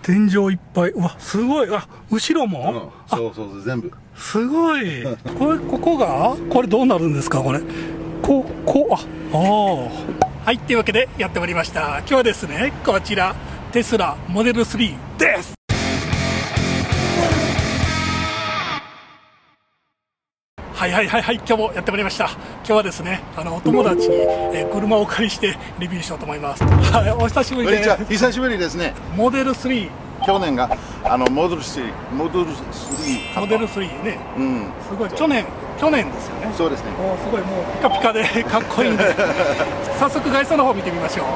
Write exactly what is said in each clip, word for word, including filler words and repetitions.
天井いっぱい。うわ、すごい。あ、後ろも、 うん、そうそうそう、全部。 すごい。これ、ここが、これどうなるんですか、これ。こ、こ、あ、ああ。はい、というわけでやってまいりました。今日はですね、こちら、テスラモデルスリーです。はいはいはいはい、今日もやってまいりました。今日はですね、あのお友達に、えー、車をお借りしてレビューしようと思います。はい、お久しぶりです。 久しぶりですね。 モデルスリー。 去年があのモデルスリー、モデルスリー、 モデルスリーね。 うん。 すごい、去年去年ですよね。 そうですね。 おすごい、もうピカピカでかっこいいんで、早速外装の方見てみましょ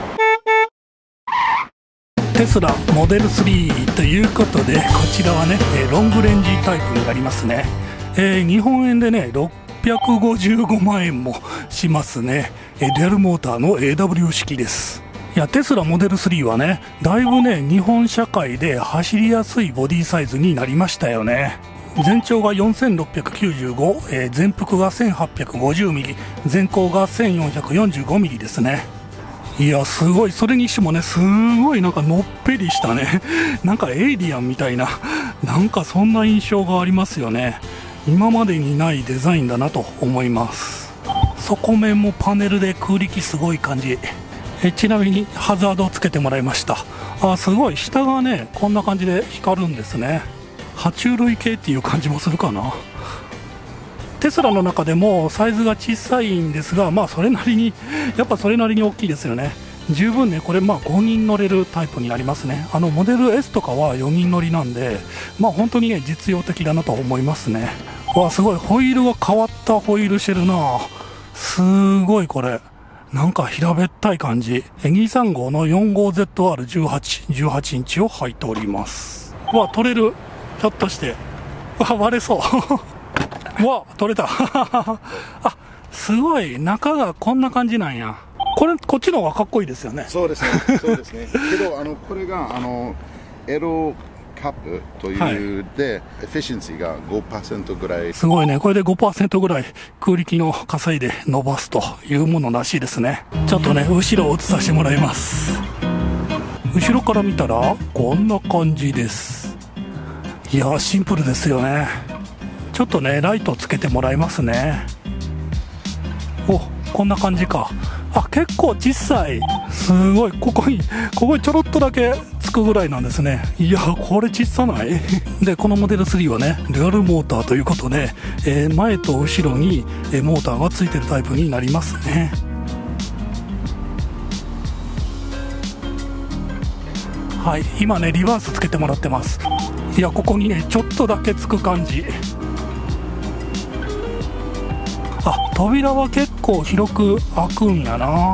う。テスラモデルスリーということで、こちらはね、ロングレンジタイプになりますね。えー、日本円でねろっぴゃくごじゅうごまんえんもしますね。えー、デュアルモーターの エーダブリュー 式です。いや、テスラモデルスリーはね、だいぶね日本社会で走りやすいボディサイズになりましたよね。全長がよんせんろっぴゃくきゅうじゅうご、えー、全幅が せんはっぴゃくごじゅうミリ、全高が せんよんひゃくよんじゅうごミリですね。いや、すごい。それにしてもね、すごいなんかのっぺりしたねなんかエイリアンみたいな、なんかそんな印象がありますよね。今までにないデザインだなと思います。底面もパネルで空力すごい感じ。えちなみにハザードをつけてもらいました。あ、すごい。下がねこんな感じで光るんですね。爬虫類系っていう感じもするかな。テスラの中でもサイズが小さいんですが、まあそれなりにやっぱそれなりに大きいですよね。十分ね、これまあごにん乗れるタイプになりますね。あのモデル エス とかはよにん乗りなんで、まあ本当にね実用的だなと思いますね。わあ、すごい。ホイールが変わったホイールしてるな。すごい。これなんか平べったい感じ。にさんごの よんじゅうごゼットアールじゅうはち、じゅうはちインチを入っております。わあ、取れる。ひょっとしてわあ、割れそうわあ、取れたあ、すごい。中がこんな感じなんや。これ、こっちの方がかっこいいですよね。 そうですね。そうですね。けど、あの、これが、あの、エロカップという、はい、で、エフィシェンシーが ごパーセント ぐらい。 すごいね。これで ごパーセント ぐらい空力の稼いで伸ばすというものらしいですね。ちょっとね、後ろを映させてもらいます。後ろから見たら、こんな感じです。いやー、シンプルですよね。ちょっとね、ライトつけてもらいますね。お、こんな感じか。あ、結構小さい。すごい。ここにここにちょろっとだけつくぐらいなんですね。いや、これ小さないで、このモデルスリーはねデュアルモーターということで、えー、前と後ろにモーターがついてるタイプになりますね。はい、今ねリバースつけてもらってます。いや、ここにねちょっとだけつく感じ。あ、扉は結構広く開くんやな。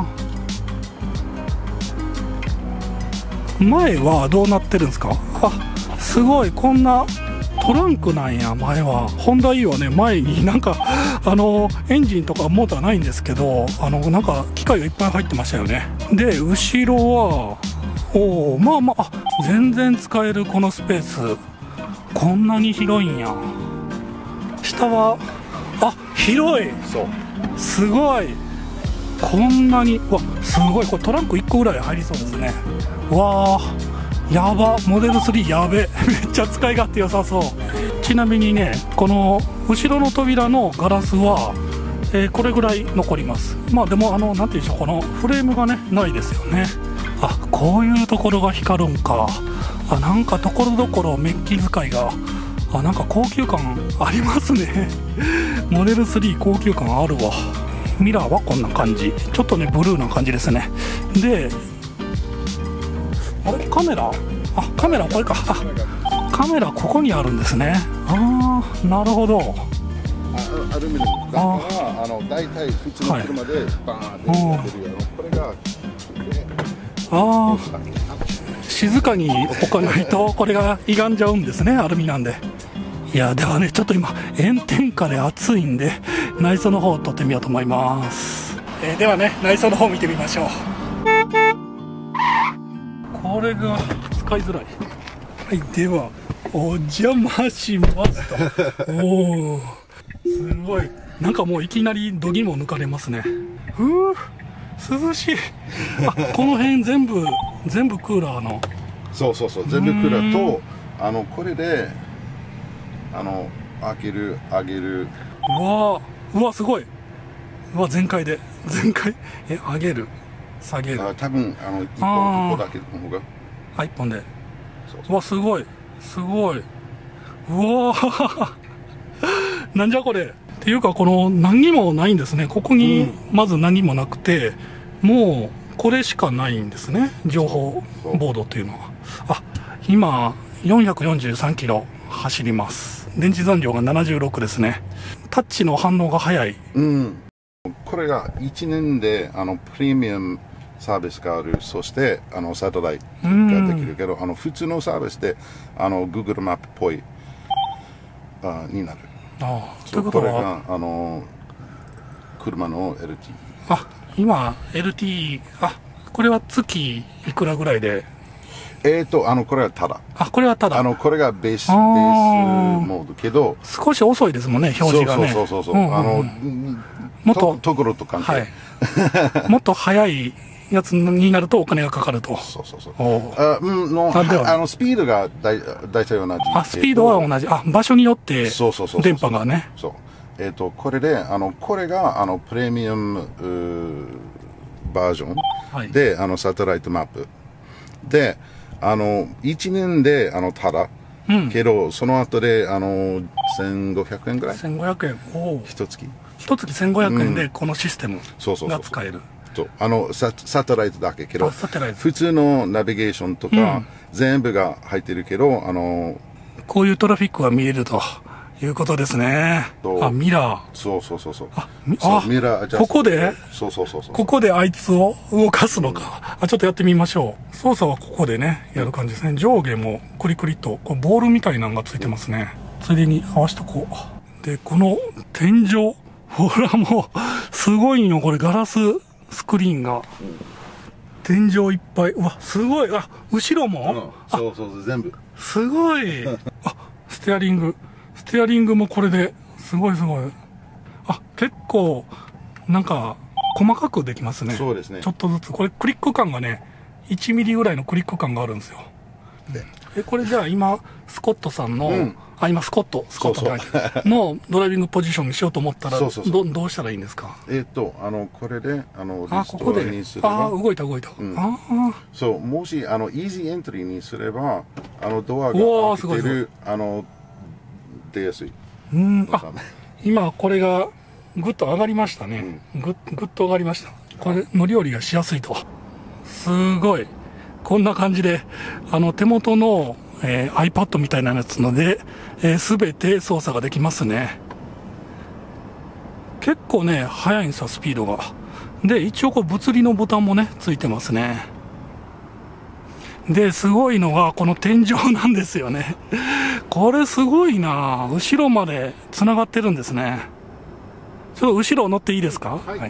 前はどうなってるんですか。あ、すごい。こんなトランクなんや。前はホンダ E はね、前になんかあのエンジンとかモーターないんですけど、あのなんか機械がいっぱい入ってましたよね。で、後ろはおお、まあまあ、あ、全然使える。このスペースこんなに広いんや。下はあ、広い。 そう、 すごい。こんなに、わ、すごい。これトランクいっこぐらい入りそうですね。わー、やば。モデルスリーやべめっちゃ使い勝手良さそう。ちなみにね、この後ろの扉のガラスは、えー、これぐらい残ります。まあでも、あのなんていうんでしょう、このフレームがねないですよね。あ、こういうところが光るんか。あ、なんかところどころメッキ使いが、あ、なんか高級感ありますねモデルスリー高級感あるわ。ミラーはこんな感じ。ちょっとねブルーな感じですね。で、あれ、カメラ、あ、カメラこれか。あ、カメラここにあるんですね。ああ、なるほど。 あ、アルミニウムだから、あの大体普通の車でバーンって出るやろ。これがああ、静かに置かないとこれが歪んじゃうんですね、アルミなんで。いや、ではね、ちょっと今炎天下で暑いんで内装の方を撮ってみようと思います。えー、ではね、内装の方見てみましょう。これが使いづらい。はい、ではお邪魔しますとおお、すごい。なんかもういきなりどぎも抜かれますね。ふう、涼しい。あ、この辺全部全部クーラーのそうそうそう、全部クーラーと、あのこれであの開ける上げる。 うわうわすごい。うわ全開で全開。え上げる下げる。 あ多分あの一本一本だけの方が。 あ一本で。 そううわすごいすごい。うわなんじゃこれ。っていうかこの何もないんですね。ここにまず何もなくて、もうこれしかないんですね、情報ボードっていうのは。あ今よんひゃくよんじゅうさんキロ走ります。電池残量がななじゅうろくですね。タッチの反応が早い。 うん、これがいちねんであのプレミアムサービスがある。そしてあのサテライトができるけど、あの普通のサービスであの Google マップっぽいあになる。 ああということはこれがあの車の エルティー。 あ今 エルティー あこれは月いくらぐらいで。 えーとあのこれはただ。 あこれはただ。 あのこれがベースベースモードけど、 少し遅いですもんね表示がね。 そうそうそうそう、うんうんうん、あのもっとところと関係、 はい、もっと早いやつになるとお金がかかると。 そうそうそう。あ、うん、の、あの、スピードがだい大体同じ。 あ、スピードは同じ。あ、場所によって、 そうそうそう。 電波がね。 そう。えっと、これで、あの、これが、あの、プレミアム、バージョンで、はい、あの、サテライトマップ。で、あの、いちねんで、あの、ただ。うん、けど、その後で、あの、せんごひゃくえんぐらい。 せんごひゃくえん。おお。 一月。 一月せんごひゃくえんで、このシステムが使える。 あの サ, サテライトだけけど、普通のナビゲーションとか、うん、全部が入ってるけど、あのこういうトラフィックが見えるということですね。あミラー。 そうそうそうそう。 ああミラーここでそうそうそうそう。 ここであいつを動かすのか、うん、あちょっとやってみましょう。操作はここでねやる感じですね。上下もクリクリとこうボールみたいなのがついてますね。うん、ついでに合わせとこう。でこの天井ほらもうすごいよこれ。ガラススクリーンが、うん、天井いっぱい。うわすごい。あ後ろも、 うん、そうそうそう全部すごいあステアリングステアリングもこれですごいすごい。あ結構なんか細かくできますね。 そうですね。 ちょっとずつこれクリック感がねいちミリぐらいのクリック感があるんですよ。えこれじゃあ今スコットさんの、うん、あ今スコットスコットって書いてのドライビングポジションにしようと思ったらそうそうそう ど, どうしたらいいんですか。 えっ、ー、とあのこれであのあここでにすればあ動いた動いた、うん、あそうもしあのイージーエントリーにすればあのドアが開けてるあの出やすい。 うんあ今これがぐっと上がりましたね、うん、ぐ, ぐっと上がりました。これ乗り降りがしやすいと。すごいこんな感じであの手元のえー、iPad みたいなやつので、えー、全て操作ができますね。結構ね速いんですよスピードが。で一応こう物理のボタンもねついてますね。ですごいのがこの天井なんですよね。これすごいな。後ろまでつながってるんですね。ちょっと後ろ乗っていいですか。はい、はい、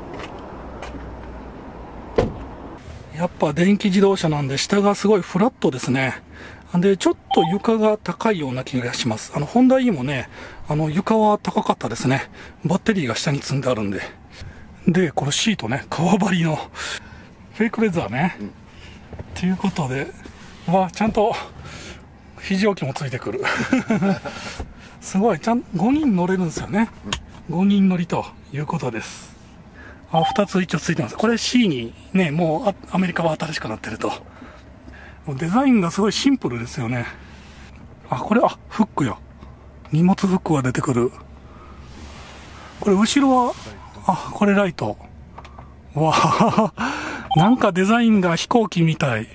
やっぱ電気自動車なんで下がすごいフラットですね。で、ちょっと床が高いような気がします。あの、ホンダ E もね、あの、床は高かったですね。バッテリーが下に積んであるんで。で、このシートね、革張りの、フェイクレザーね。うん、ということで、わ、ちゃんと、肘置きもついてくる。すごい、ちゃん、ごにん乗れるんですよね。ごにん乗りということです。あ、ふたつ一応ついてます。これ C にね、もうアメリカは新しくなってると。デザインがすごいシンプルですよね。あ、これ、あ、フックよ。荷物フックが出てくる。これ、後ろは、あ、これライト。わあ、なんかデザインが飛行機みたい。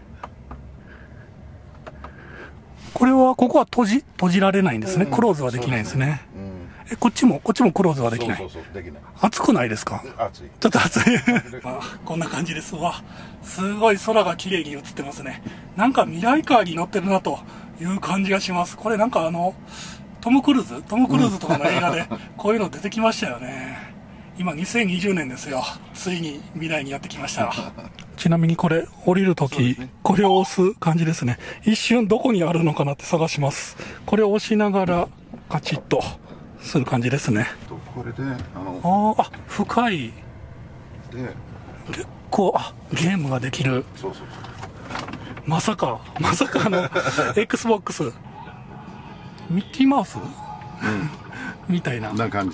これは、ここは閉じ、閉じられないんですね。クローズはできないんですね。え、こっちも、こっちもクローズはできない。そうそうそう、できない。暑くないですか。 暑い。 ちょっと暑い。あ、こんな感じですわ。すごい空が綺麗に映ってますね。なんか未来カーに乗ってるなという感じがします。これなんかあの、トム・クルーズトム・クルーズとかの映画でこういうの出てきましたよね。今にせんにじゅうねんですよ。ついに未来にやってきました。ちなみにこれ、降りるとき、ね、これを押す感じですね。一瞬どこにあるのかなって探します。これを押しながら、カチッと。する感じですね。 これであのああ深いで結構あゲームができる。 そうそうそうまさかまさかあの Xbox ミッキーマウス、うん、みたいなな感じ。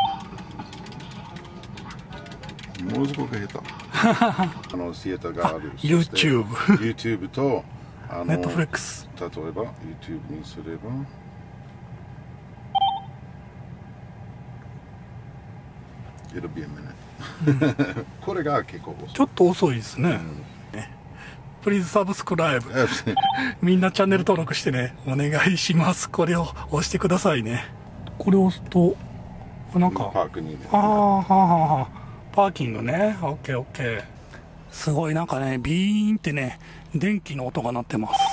ものすごく下手。あのシアターがある。 YouTube YouTube とあの Netflix。 例えば YouTube にすればIt'll be a minute これが結構遅い。 ちょっと遅いですね、うん、Please subscribe みんなチャンネル登録してね、お願いします。これを押してくださいね。これを押すとなんかパークに、ね、 ああはあはあパーキングね。オッケーオッケー。すごいなんかねビーンってね電気の音が鳴ってます。